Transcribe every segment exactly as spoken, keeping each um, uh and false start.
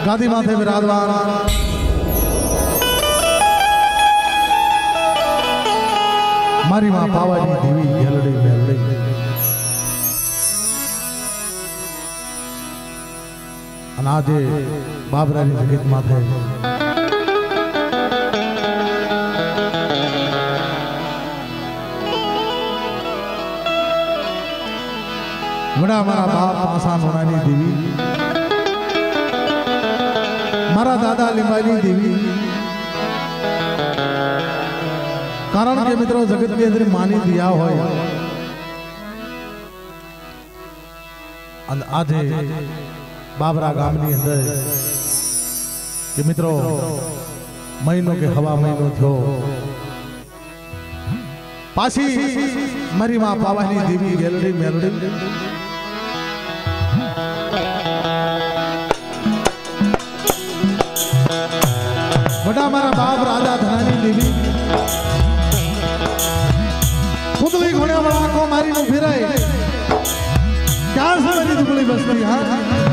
गादी माथे विराजमान मारी मां पावानी देवी हेलड़ी मेलड़ी अनाजे बाबरानी जगत माथे बड़ा मारा बाप पासा नोनानी देवी मारा दादा लिंबानी देवी कारण के मित्रों जगत के अंदर मानी दिया हो आज बाबरा गामनी अंदर के मित्रों महीनों के हवा महीनों थो पासी मरी मां पावानी देवी गैलरी मेलड़ी बड़ा मारा बाप राजा धनानी देवी खुदली घोड़े वाला को मारी नु फिराए क्या से मेरी दुबली बस्ती हां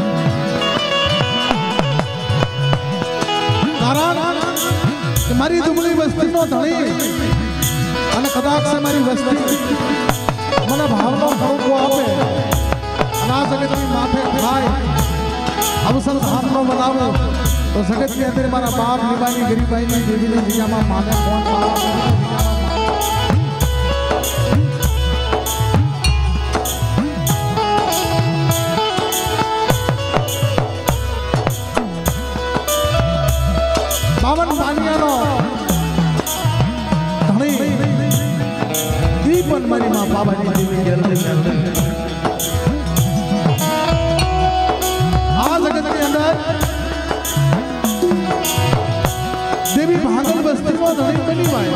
कारण मारी दुबली बस्ती नो धणी અને કદાચ से મારી વસ્તી મને ભાવનો ખોકો આપે અના જગતની માથે ખાય અવસર સામનો બનાવો तो जगत के अंदर मारा बाप निबानी गरीबाई देवी ने दिया मां माने कौन बावन पानियानो धनी दीपन मारी मां पावानी देवी गैलरी में आ जगत के अंदर देवी भागल बस्ती में धनी बनी भाई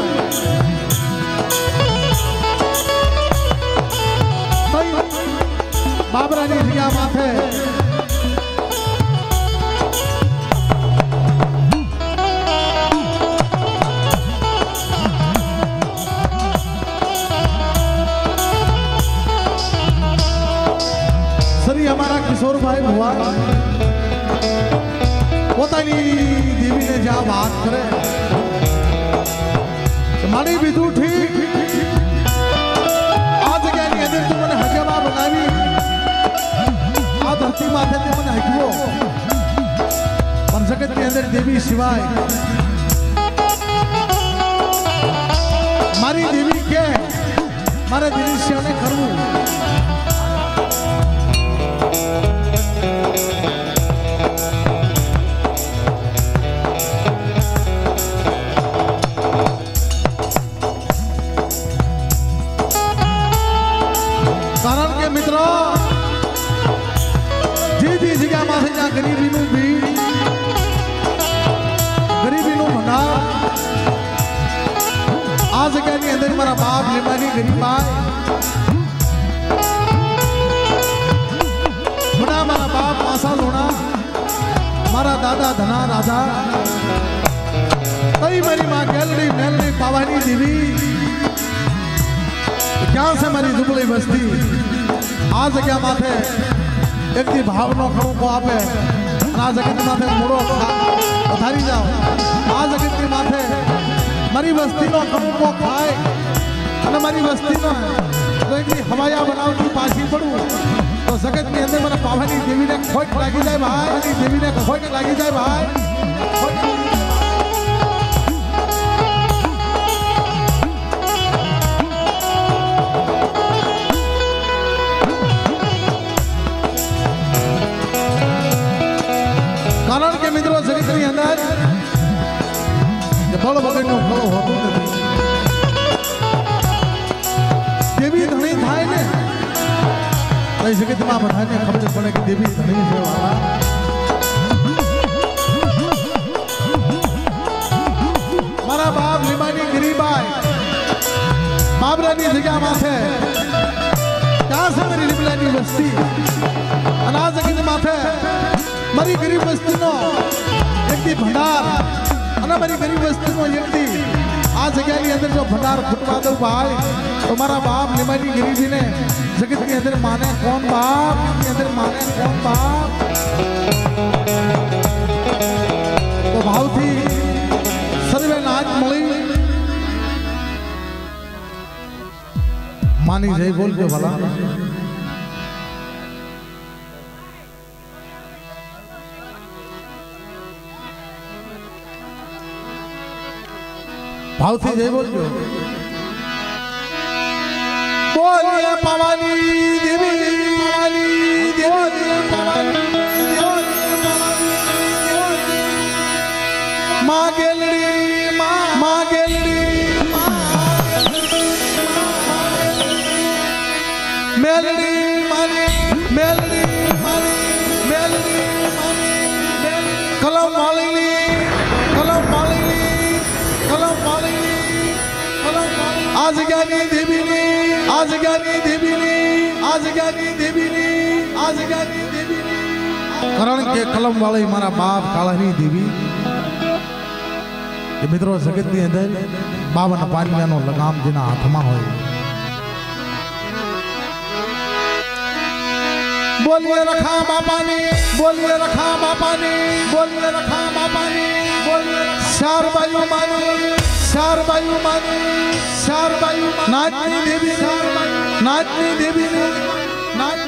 बाबरानी दिया माथे सरी हमारा किशोर भाई हुआ पोतानी देवी ने जा बात करे मारी विधु ठीक आज क्या नहीं अंदर तू मने हजवा बनावी आ धरती माथे ते मने हजवो पर जगत के अंदर देवी सिवाय मारी देवी के मारे दृश्य ने करवू कारण के मित्रों जी जी जगह माथे जा गरीबी नु भी गरीबी नु भंडार आज जगह के अंदर मारा बाप लिमानी गरीबा बड़ा मारा बाप आशा लोना मारा दादा धना राजा कई मेरी मां गैलरी मेलरी पावानी देवी क्या से मारी दुबली बस्ती आज क्या माथे एक दी भावनो खड़ो को आपे आज जगत माथे मुड़ो उधारी जाओ आज जगत के माथे मारी बस्ती नो खड़ो को खाए अने मारी बस्ती नो तो एक दी हवाया बनाओ की पासी पड़ू तो जगत के अंदर मने पावानी देवी ने खोट लागी जाए भाई देवी ने खोट लागी जाए भाई कारण के मित्रों जगत के अंदर फल वगैरह नो फल होतो नहीं देवी धनी थाय ने तो जगत में बधाने खबर पड़े कि देवी धनी से वाला मारा बाप लिमानी गरीबाई बाबरानी जगह माथे क्या से मेरी लिमलानी बस्ती अनाज जगत माथे मारी गरीब बस्ती नो एक दी भंडार अना मारी गरीब बस्ती नो एक दी आज जगह के अंदर जो भंडार खुटवा दो भाई तुम्हारा बाप निमानी गरीबी ने जगत के अंदर माने कौन बाप के अंदर माने कौन बाप मानी जय बोल के भला भाव थी जय बोल के बोलिए पवानी देवी पवानी देवी पवानी माँ गेलरी माँ गेलरी मेलडी मानी मेलडी मानी मेलडी मानी कलम मालिनी कलम मालिनी कलम मालिनी कलम मालिनी आज ज्ञानी देवीनी आज ज्ञानी देवीनी आज ज्ञानी देवीनी आज ज्ञानी देवीनी कारण के कलम वाली मारा बाप कालानी देवी ये मित्रों जगत ની અંદર બાવન પાનિયાનો લગામ જેના હાથમાં હોય बोलिए रखा बापानी बोलिए रखा बापानी बोलिए रखा बापानी बोलिए चार बायु मानी चार बायु मानी चार बायु नाचनी देवी नाचनी देवी नाचनी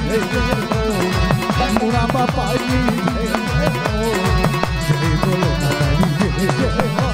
मुरा बापा की जय हो जय बोलो दादा की जय हो।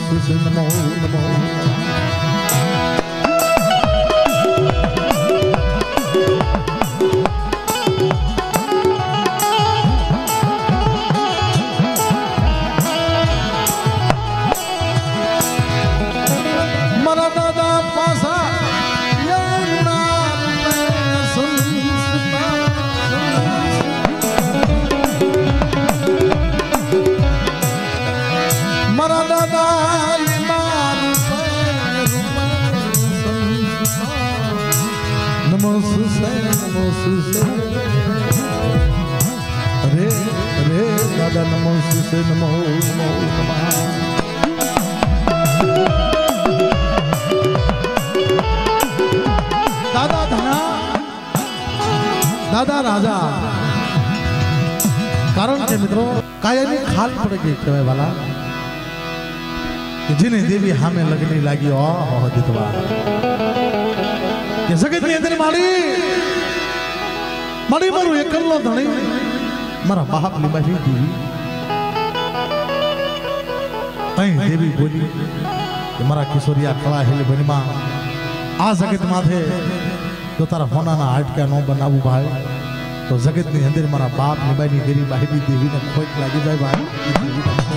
शिवाय नमो नमो अरे अरे दादा नमो शिवाय नमो नमो नमः दादा धना दादा राजा कारण के मित्रों कायनी खाल पड़ गई कहने वाला जिन्हें देवी हमें लगने लगी ओ दितवा ये जगत में अंदर माली माली मारू एक कल्लो धनी मरा बाप लिबाही देवी कहीं देवी बोली कि मरा किशोरिया खड़ा हिल बनिमा आ जगत माथे तो तारा होना ना हट के नो बनाबू भाई तो जगत में अंदर मरा बाप लिबाही देवी बाही देवी ने खोज लगी जाए भाई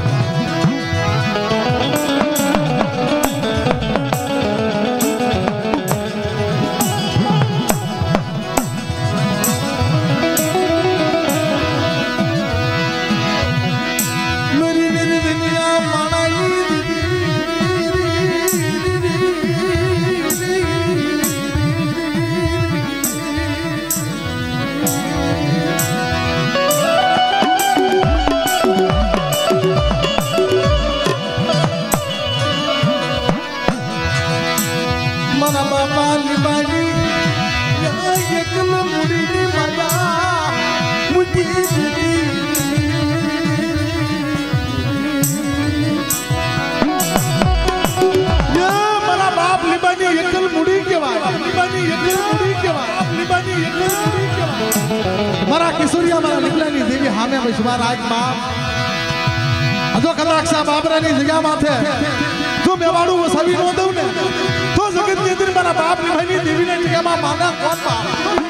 मरा किशोरिया मरा निकलानी देवी हामे विश्वार आज बाप अजो कलाक्षा बाबरानी जगह माथे तो मेवाड़ू वो सभी नो दऊ ने तो जगत के दिन मरा बाप निभानी देवी ने जगह मा माना कौन बाप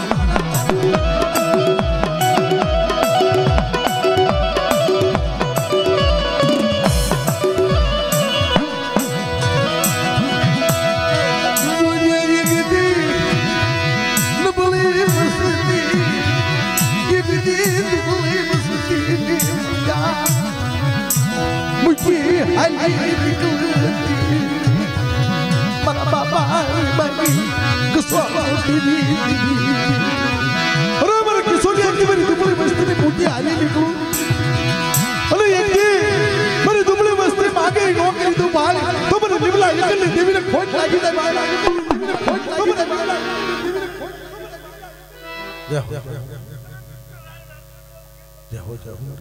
किशोरिया की मेरी दुबली बस्ती में पूजी आली निकलू अरे ये मेरी दुबली बस्ती में आगे नौकरी तो बाहर तो मेरे निबला ये देवी ने खोज लगी जाए बाहर देवी ने खोज लगी जाए बाहर जय हो जय हो जय हो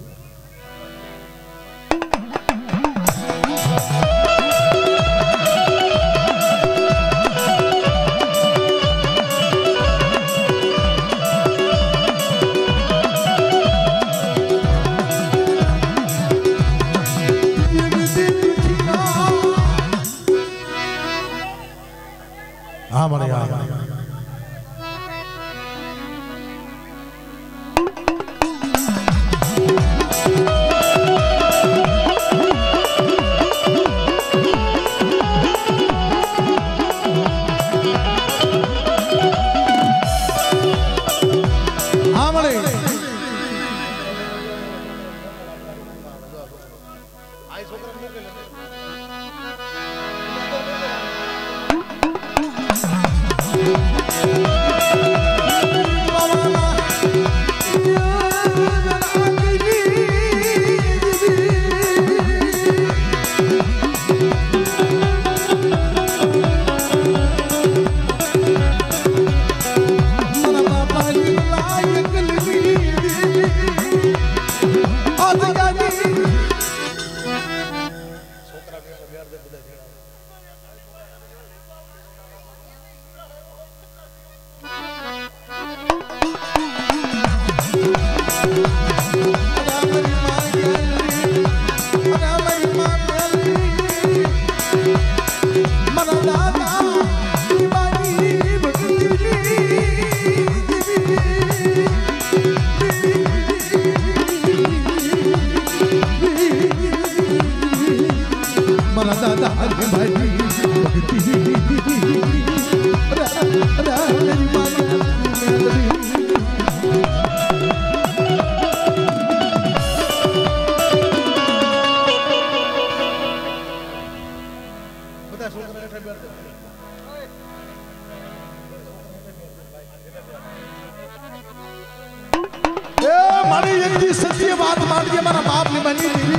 हाँ बड़े हाँ हाँ बड़े आई माने एक दी सत्य बात मान के मारा बाप ने बनी देवी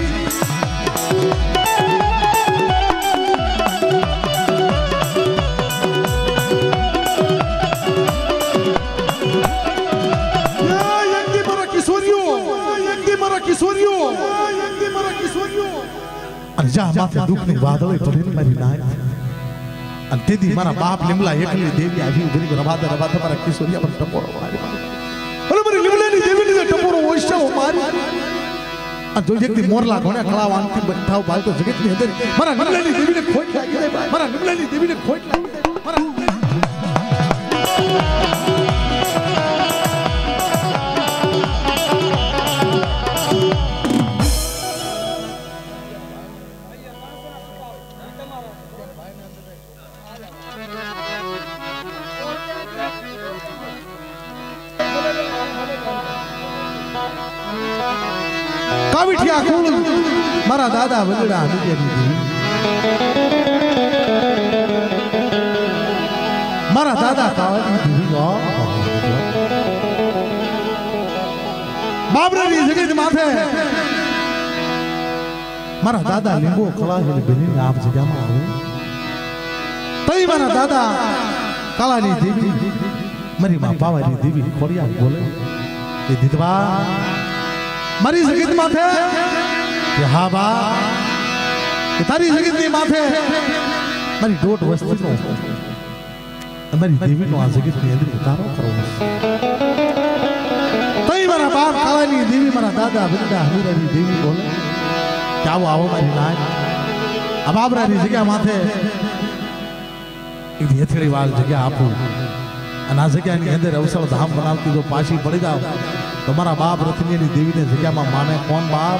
किशोरियों यंगी मरा किशोरियों अनजा माथे दुख ने वादळे पडे मारी नाय अन तेदी मारा बाप लिमला एकली देवी आवी उभरी रबादा रबादा मारा किशोरिया पर टपोरो मारी अरे मारी लिमलानी देवी ने टपोरो ओशा मारी अन जो व्यक्ति मोरला घोड़ा खड़ा वांती बैठाओ बाल तो जगत में अंदर मारा लिमलानी देवी ने खोट लागी दे मारा लिमलानी देवी ने खोट लागी दे मारा काविठिया कुल मारा दादा वजड़ा नीचे दी मारा दादा कावड़ी दी गो बाबरा नी जगत माथे मारा दादा लिंबो कला हेली बेनी आप जगह में आवे तई मारा दादा काला नी देवी मरी मां पावारी देवी खोड़िया बोले ये दिदवा मारी जगत माथे ये हाँ बा ये तारी जगत नी माथे मारी डोट वस्ती नो मारी देवी नो आ जगत नी अंदर उतारो करो तई मारा बाप काला नी देवी मारा दादा बिरदा हमीरा नी देवी बोले क्या वो आओ मारी नाय अब आप री जगह माथे एक हथेली वाल जगह आपू अना जगह नी अंदर अवसर धाम बनावती जो पाशी पड़ जाओ तुम्हारा बाप रत्नी देवी ने जगह में माने कौन बाप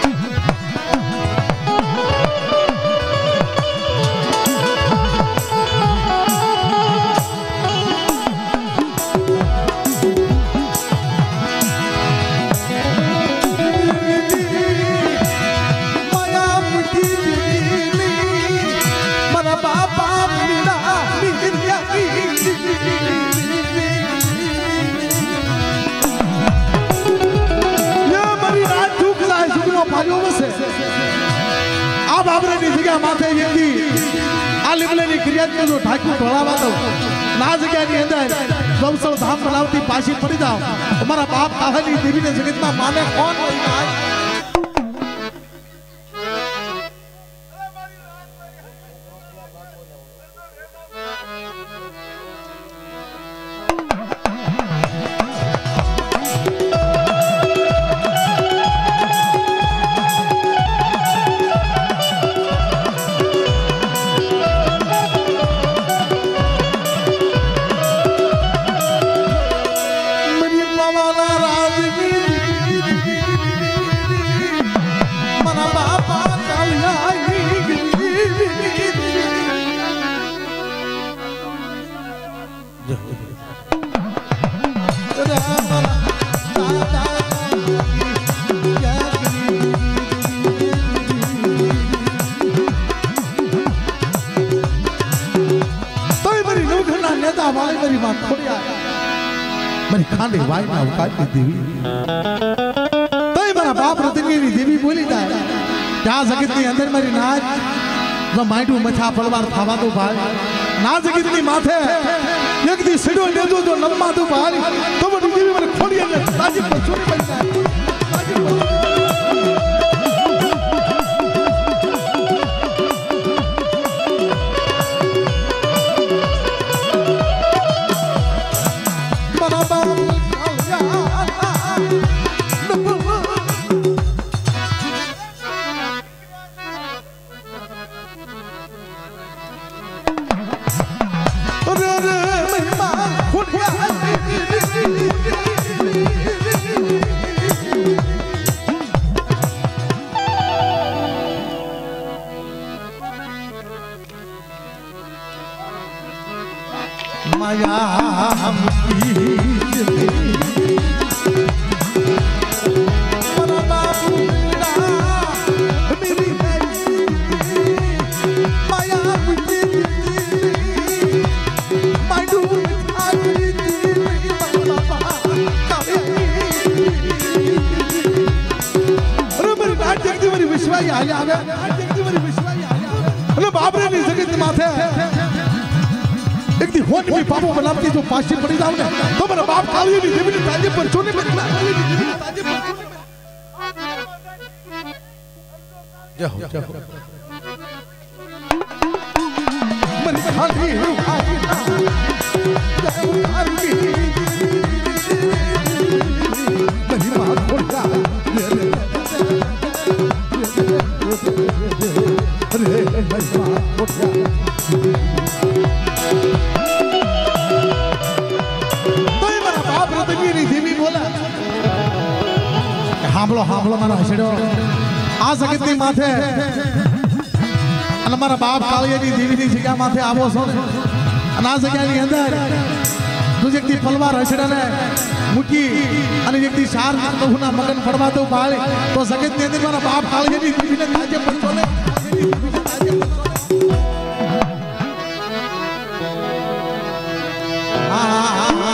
अब आपने नी जगह माथे यंगी आलिमले नी क्रिया में जो ठाकुर ढोलावा तो ना जगह नी अंदर गौसल धाम बनावती पाशी पड़ी जाओ तुम्हारा बाप कहानी देवी ने जगत में माने कौन नहीं आज मरी खांडे वाई ना उकाती देवी तो ये मेरा बाप रत्नी देवी बोली था क्या जगत के अंदर मेरी नाच जो माइटू मछा पलवार थावा तो भाई ना जगत की माथे एक दी सिडो ले दो जो लम्मा तो भाई तो वो देवी मेरे खोड़िया ने ताजी पर चोरी बनता है ताजी पर माया आगे अरे बाप रे नहीं जगत माथे एक दी होन में पापो बनाती जो पाशी पड़ी जाओ ने तो मेरा बाप काली नहीं देवी ने ताजे पर चोने में काली नहीं देवी ने ताजे पर जाओ जाओ मन खाली आगे ना जाओ खाली महिमा खोटा अरे महिमा खोटा देवी बोला हामलो हामलो मारा हसड़ो आ सकत नहीं माथे अन मारा बाप कालियानी देवी ની જગ્યા માથે આવો છો ને અને આ જગ્યાની અંદર તું એકથી પલવાર હસડાને મૂકી અને એકથી ચાર નહુના મગન ફડવા તો પાળી તો જગત ની અંદર મારા બાપ કાલિયાની દેવીને તાજે પડતો ને હા હા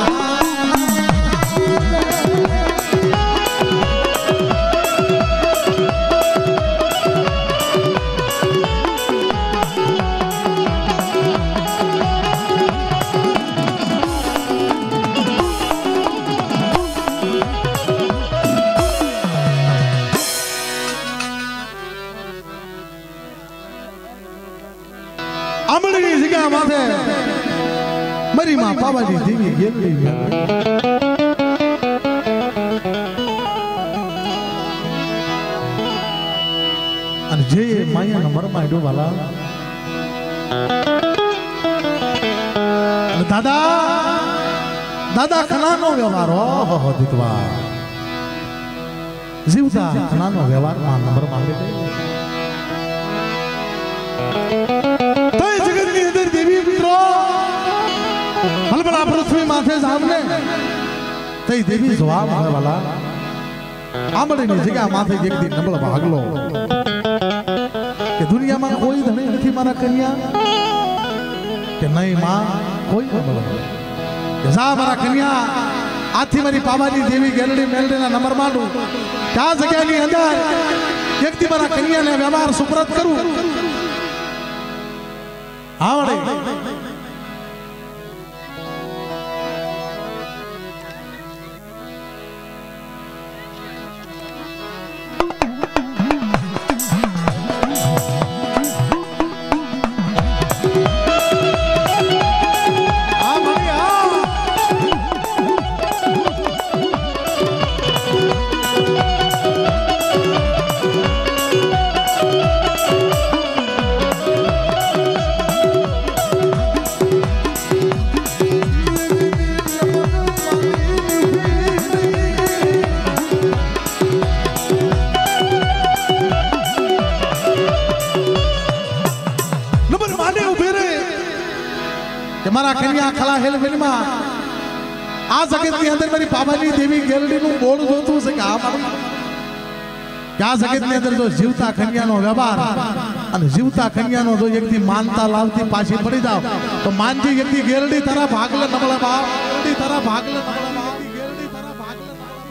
मरी मां पावाजी देवी गेली અને જે માયા મરમાં ડોવાલા દાદા દાદા ખનાનો વ્યવહાર ઓહો દીતવા જીવતા ખનાનો વ્યવહાર માં નંબર માંગે તો જગત ની અંદર દેવી મિત્રો भलभला पृथ्वी माथे सामने तई देवी जवाब आने वाला आमड़ी ની જગ્યા માથે એક દી નબળ ભાગલો કે દુનિયામાં કોઈ ધણી નથી મારા કન્યા કે નહીં માં કોઈ નબળ કે જા મારા કન્યા આથી મારી પાવાની દેવી ગેલડી મેલડીના નંબર માંડું ક્યાં જગ્યાની અંદર એક દી મારા કન્યાને વ્યવહાર સુપ્રત કરું આવડે मारा कन्या खला हेल फिल्मा आ जगत के अंदर मेरी पावानी देवी गेलडी नु बोल जोतू से का क्या जगत के अंदर जो जीवता कन्या नो व्यवहार અને જીવતા કન્યાનો જો એકથી માનતા લાવતી પાછી પડી જાવ તો માનજી એકથી ગેરડી તારા ભાગલે નબળા બાપ ગેરડી તારા ભાગલે નબળા બાપ ગેરડી તારા ભાગલે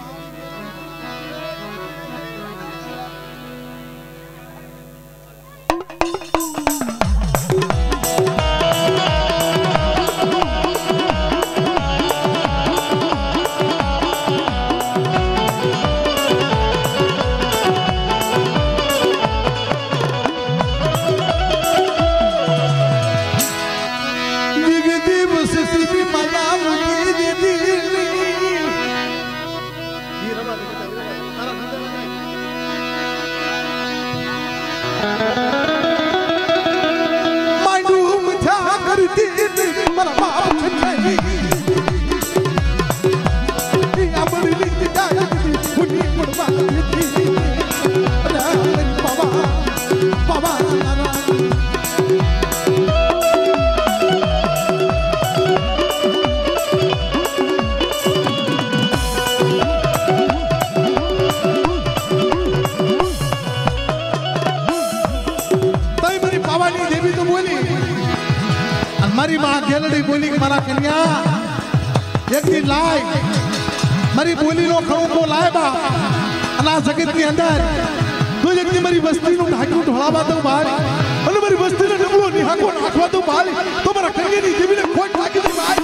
मारी मां गेलडी बोली कि मारा कन्या एक दिन लाए मारी बोली नो खड़ू को लाए बा अना जगत के अंदर तू तो जगती मारी वस्ती નું ઢાંકણું ઢોળાવા દઉં ભાઈ અને મારી વસ્તીને નબળો નિહાકો નાખવા દઉં ભાઈ તો મારા કન્યાની દેવીને ખોટ લાગી દઉં ભાઈ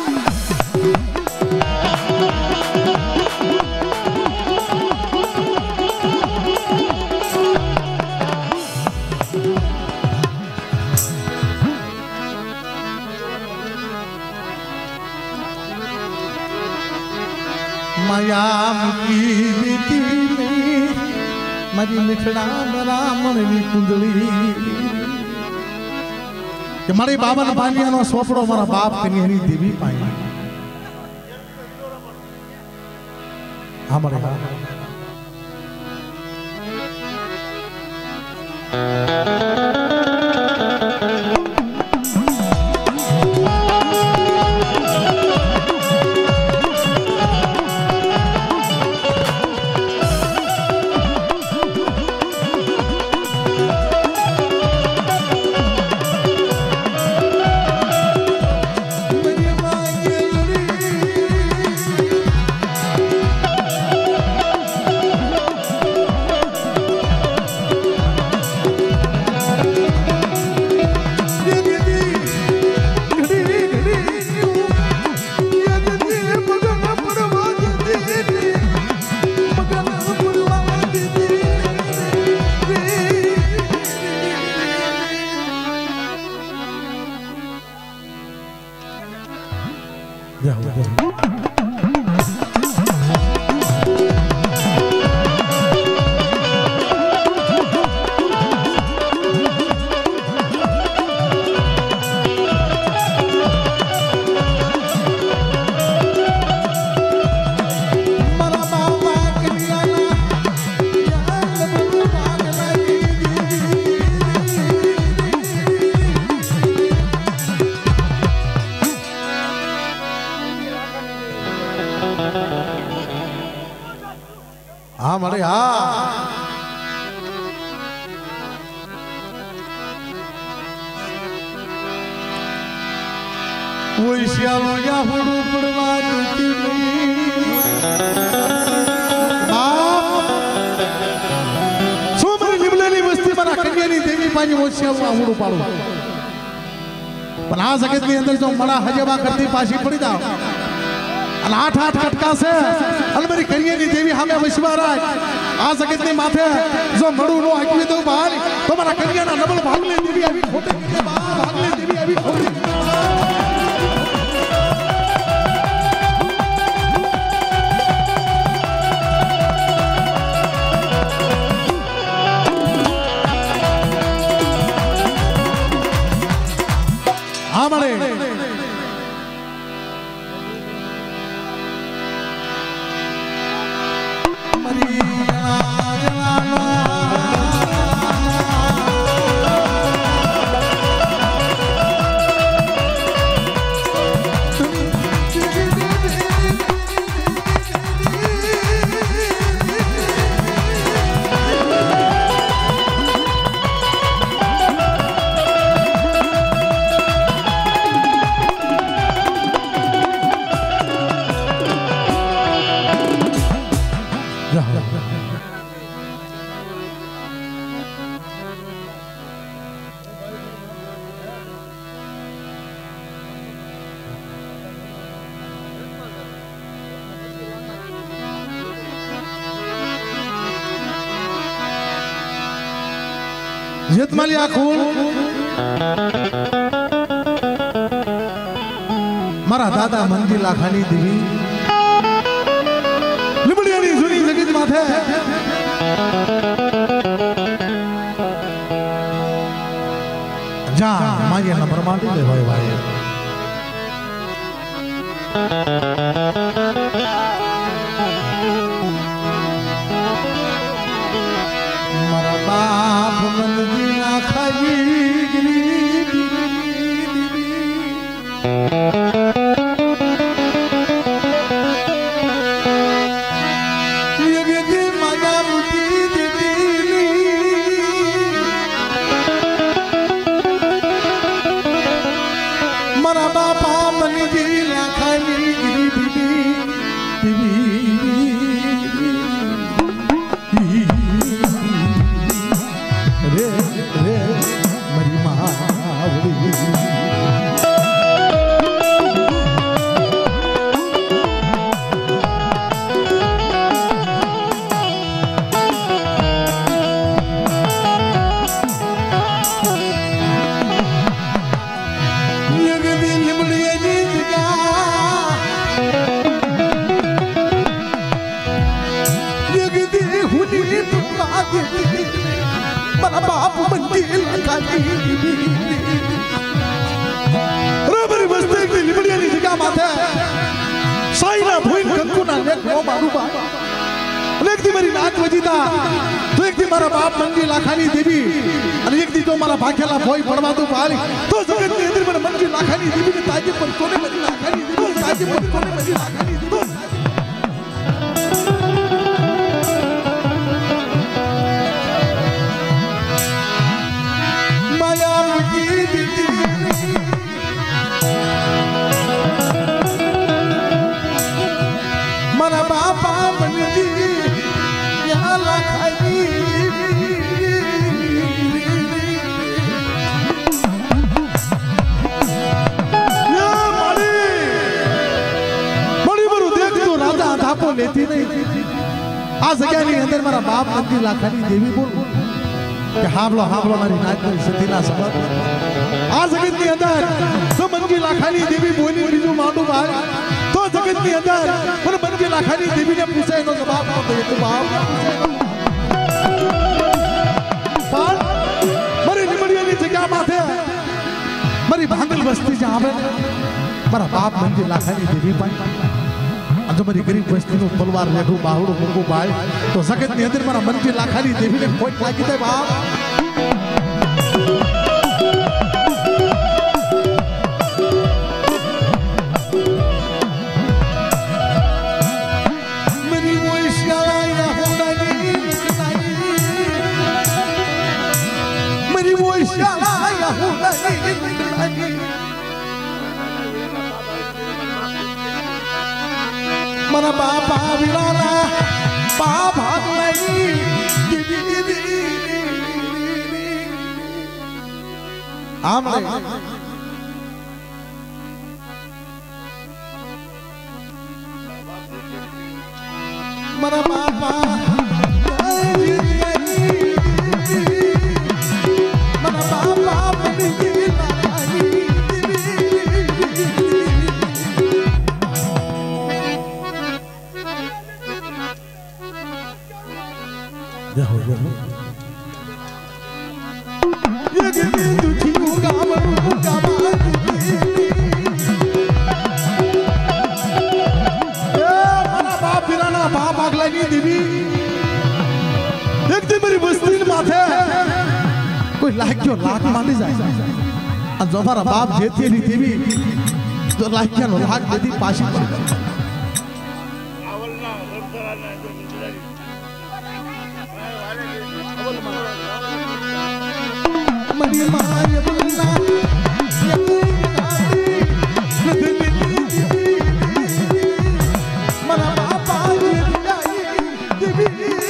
माया मुकी बेटी में मारी मिठड़ा ब्राह्मण नी कुंडली के मारी बाबा ने बानिया नो सोपड़ो मारा बाप कन्यानी देवी पाई हमारे हां हाँ मारे हाँ वो श्याम या हुडू पड़वा देती बाप सोमरी निबलेली वस्ती मरा कन्यानी देवी पानी वो श्याम या हुडू पाड़ू पर आ जगत के अंदर जो मरा हजबा करती पाशी पड़ी जाओ અને આઠ આઠ કટકા છે અને મારી કન્યાની દેવી સામે વસવારાય આ જગતની માથે જો મળું નો હાકવી દઉં ભાઈ તો મારા કન્યાના નબળ ભાગલે દેવી આવી ખોટે ભાગલે દેવી આવી ખોટે હા મળે જેતમાલી આખું મારા દાદા મંદિલા ખાની દેવી લીમડિયાની જૂની જગત માથે જા માયા નંબર માંડી દે ભાઈ ભાઈ મારા બાપ મંદિલા ખાઈ મારા બાપા મને દિલા ખાઈ बराबर बस्ती की लिबड़ियानी जगह माथे साईना भोईन कंकुना नेक नो बारूबा एक दी मेरी नाक वजीता तो एक दी मारा बाप मंजी लाखानी देवी और एक दी तो मारा भाग्यला भोई पड़वा दो पाली तो जगत के अंदर मेरा मंजी लाखानी देवी ने ताजे पर कोने मंजी लाखानी देवी ताजे पर कोने मंजी लाखानी देवी माया की दीदी मारा बापा मंजी यहाँ लाखानी लेती नहीं आज जगह नहीं अंदर मेरा बाप मंजी लाखानी देवी बोल कि हामलो हामलो हमारी नाच में सतीना सबक आज जगत के अंदर तो मंजी लाखानी देवी बोली बीजू मांडू बाहर तो जगत के अंदर पर मंजी लाखानी देवी ने पूछा इनो जवाब कौन दे तो बाप पर मरी निमड़िया नी जगह माथे मरी भांगल बस्ती जहां पे मेरा बाप मंजी लाखानी देवी पाई जो मेरी गरीब बस्ती में तलवार लेठू बाहुड़ो मुंगो बाय तो जगत के अंदर मेरा मंजी लाखानी देवी ने कोई लागी थे बाप मेरी वो इशारा या होना नहीं मेरी वो इशारा या होना नहीं मना बापा विराना बाबा नहीं आमले मना बापा मना बापा ये हो गया ये गिरी दुखी होगा मरूंगा ये मना बाप बिराना बाप अगला नहीं देवी एक दिन मेरी बस्ती में माथे कोई लाख क्यों लाख मानी जाए और जो हमारा बाप जेती नहीं देवी जो लाख क्या नो लाख देती पाशी पड़ जाए मनी मारे बुल्ला मना बापा देवी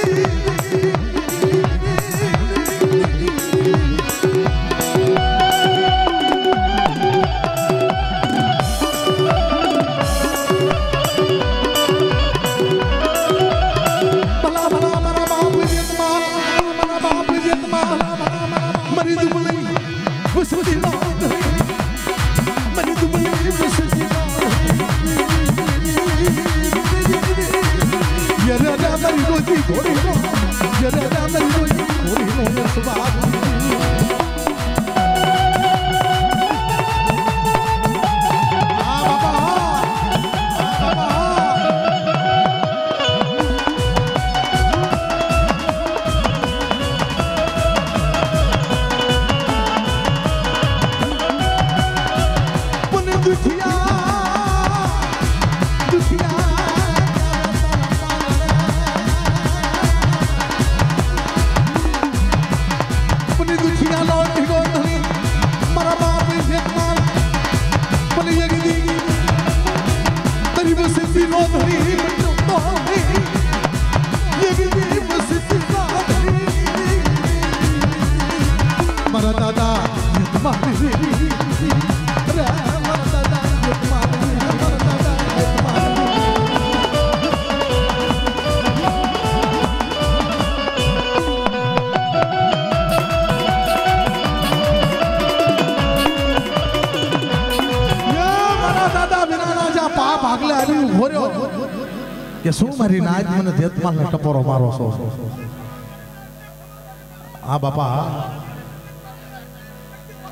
કે શું મારી નાજ મને દેતમાલ ને ટપોરો મારો છો હા બાપા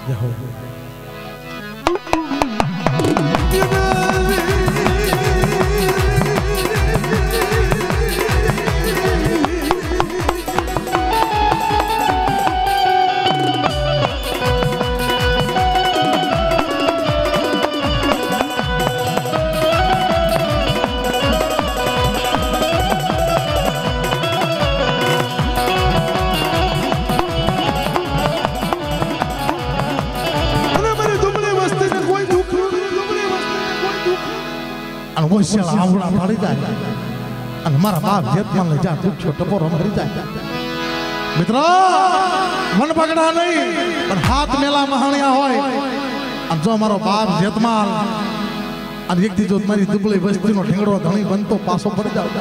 आवड़ा पड़ी जाए अन हमारा बाप जेत मान ले जा तू छोटे पर हम मरी जाए मित्रों मन पकड़ा नहीं पर हाथ मेला महानिया होय अन जो हमारो बाप जेत मान अन एक दी जो तुम्हारी दुबली बस्ती नो ढेंगड़ो धणी बनतो पासो पड़ जाओ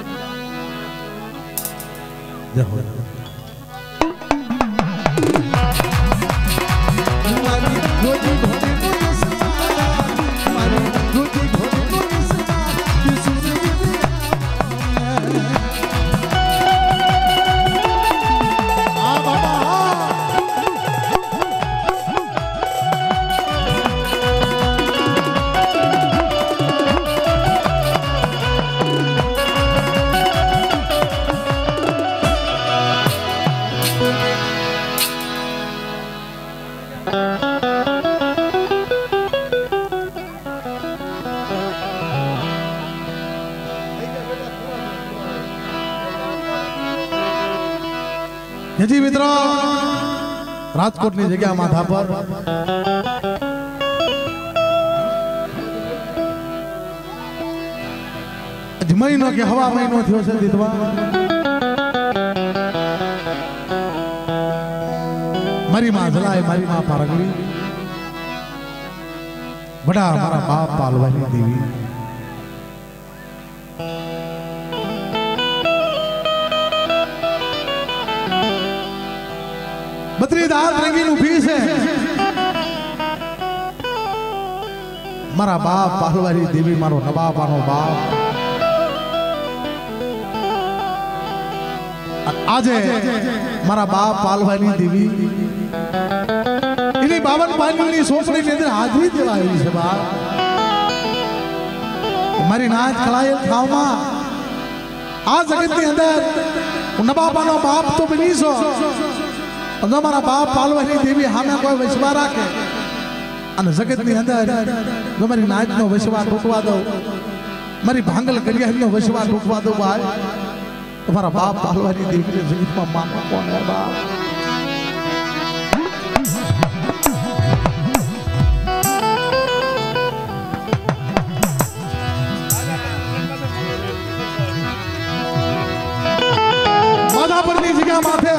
जाओ जी मित्रों राजकोट ની જગ્યા માથા પર મહિનો કે હવા મહિનો થયો છે દીધવા મારી માં જલાય મારી માં પારગલી બડા મારા બાપ પાલવાની દેવી बत्री दात रंगीन उभी से मारा बाप पालवारी देवी मारो नवाबानो बाप आजे मारा बाप पालवारी देवी इन्हीं बावन पालवारी सोचने के अंदर हाजरी दिलाई से बाप मारी नाच खलायल खाओ आज जगत के अंदर नवाबानो बाप तो बनी सो हमारा बाप पालवानी देवी हमें कोई विश्वास रखे अन जगत ની અંદર તમારી નાચ નો વિશ્વાસ રૂકવા દો મારી ભાંગલ કરિયા નો વિશ્વાસ રૂકવા દો ભાઈ તમારા બાપ પાલવાની દેવી ને જગત માં માનવા કોણ હે બાપ માથા પરની જગ્યા માથે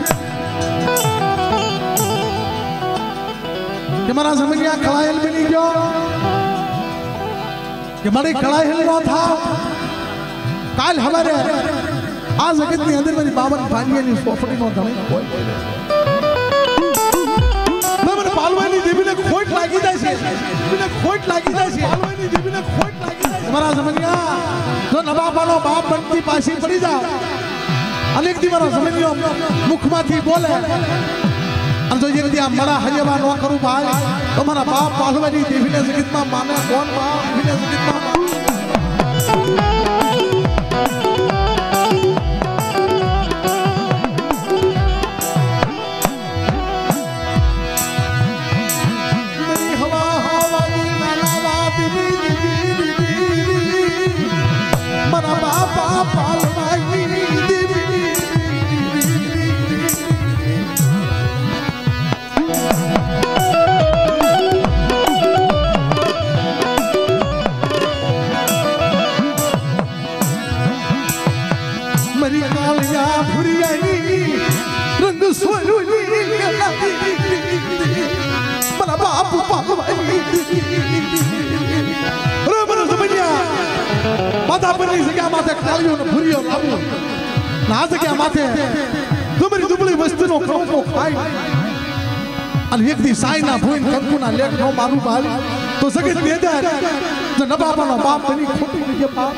कि मारा समझिया खड़ायल भी नहीं जो कि बड़ी खड़ायल नो था काल हमारे आज जगत के अंदर मेरी बावन पानिया नहीं सोफड़ी नो धनी कोई मैं मेरे पालवानी देवी ने खोट लागी था से देवी ने खोट लागी था से पालवानी देवी ने खोट लागी था से मारा समझिया जो नवाबानो बाप बनती पासी पड़ी जा अनेक दी मारा समझियो मुखमा थी बोले अन जो ये दिया मरा हजवा नो करू भाई तुम्हारा बाप पालवानी देवी ने जगत में माने कौन बाप देवी ने जगत में मेरी हवा हवानी नाना देवी मरा बाप पालवानी देवी मरी कालिया भुरियानी रंग सोलूनी मरा बाप पालवानी अरे मरा समझिया माथा पर नहीं सके माथे कालियो न भुरियो लाबू ना सके माथे तुम्हारी दुबली वस्तु नो खाओ को खाई अन एक दी साई ना भूइन कंकु ना लेख नो मारू भाई तो सके नेदर जो नबाबानो बाप बनी खोटी नहीं बाप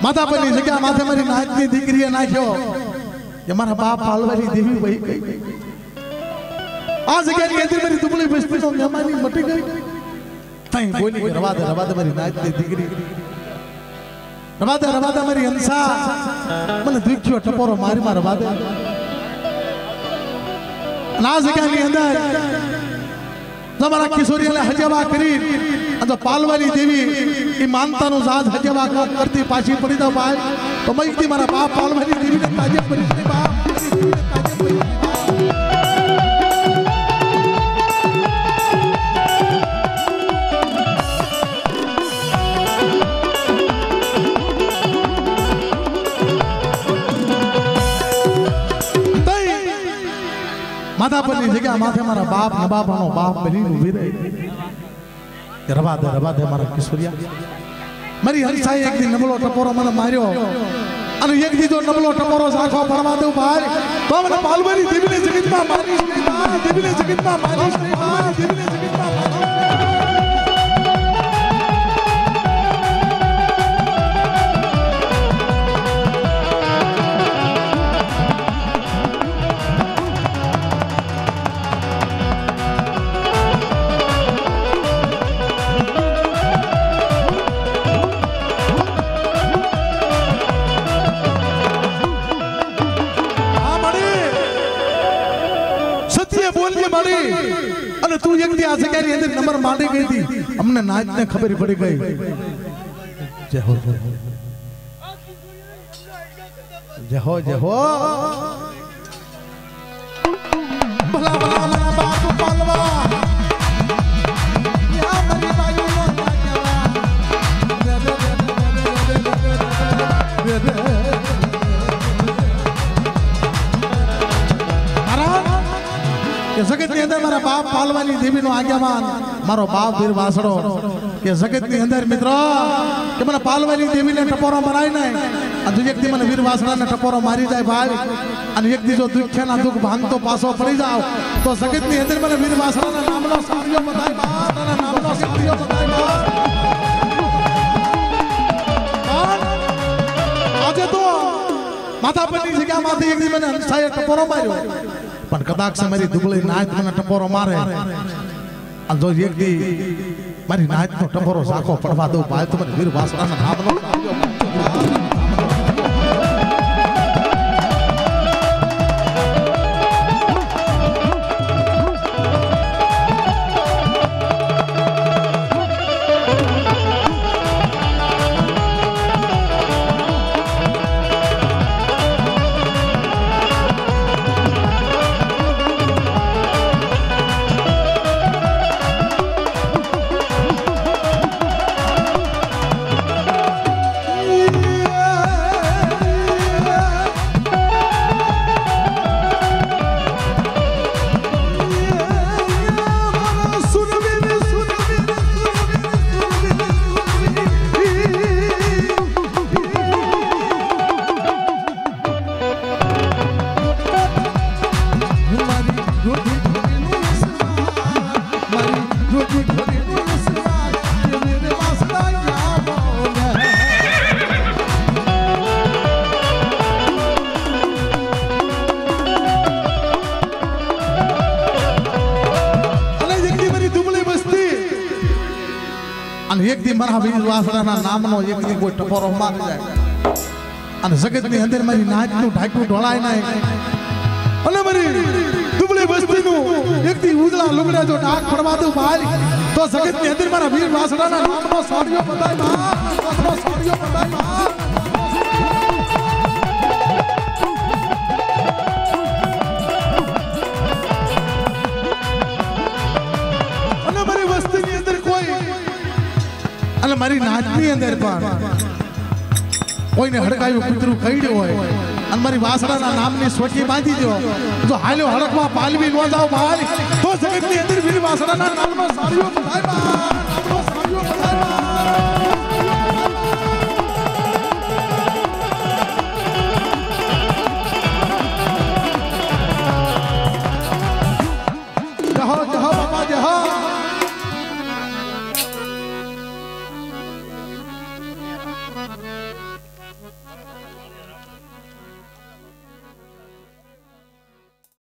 माता पर जगह माथे मारी नाचनी दीकरी नाख्यो कि मारा बाप पालवारी देवी वही गई आ जगह की अंदर मेरी दुबली बस्ती तो मेहमानी मटी गई तई बोली रवा दे रवा दे मेरी नाचनी दीकरी रवा दे रवा दे मेरी हंसा मन दुखियो टपोरो मारी मार रवा दे ना जगह की अंदर जमाना किशोरी ने हजवा करी जो पालवाली देवी ईमानता नो जाज हजवा करती पाछी पड़ी तो बाय तो मैं इतनी मारा बाप पालवाली देवी ने ताजे पड़ी थी बाप माता पर जगह माथे मारा बाप न बाप नो बाप बनी उभी रही रवा दे रवा दे मारा किशोरिया मरी हंसा एक दिन नबलो टपोरो मन मार्यो अने एक दी जो नबलो टपोरो साखो पड़वा दे भाई तो मन पालवारी देवी ने जगत में मानी देवी ने जगत में मानी देवी ने जगत में मानी अने तू एक दी आसे के अंदर नंबर मांडी गई थी हमने नाच ने खबर पड़ी गई जय हो जय हो जय हो भला भला मेरा बाप पालवा या मेरी बायू नो के जगत के अंदर मारा बाप पालवानी देवी नो आज्ञामान मारो बाप वीर वासड़ो के जगत के अंदर मित्रों के मारा पालवानी देवी ने टपोरो मराई नहीं अन एक दी मन वीर वासड़ा ने टपोरो मारी जाए भाई अन एक दी जो दुख ना दुख भान तो पासो पड़ी जाओ तो जगत के अंदर मन वीर वासड़ा ना नाम लो सारियो बताई बात ना नाम लो सारियो बताई बात आज तो माता पनी जगह माथे एक दी मन हंसाए टपोरो मारियो पण कदाक से मेरी दुबली नाच में टपोरो मारे अन जो एक दी मेरी नाच में टपोरो साखो पड़वा दो भाई तो मेरे वीर वासड़ा ना नाम लो एक दी मरा वीर वासड़ा ना नाम नो एक दी कोई टपोरो मार जाए अन जगत ની અંદર મારી નાચ નું ઢાકું ઢોળાય નહીં અને મારી દુબળી બસ્તી નું એક દી ઉજળા લુગડા જો ઢાક પડવા દઉં ભાઈ તો જગત ની અંદર મારા વીર વાસડા ના નામ નો સાડિયો બતાય માં વાસડો સાડિયો બતાય માં અને મારી વસ્તી ની અંદર કોઈ अने मारी नाचनी अंदर पण कोई ने हड़कायो कुतरू खईड्यो होय अन मारी वासड़ा ना नाम ने सोटी बांधी दो जो हालो हड़कवा पालवी नो जाओ भाई तो जगत ની અંદર वीर वासड़ा ना नाम नो सारियो बताय बा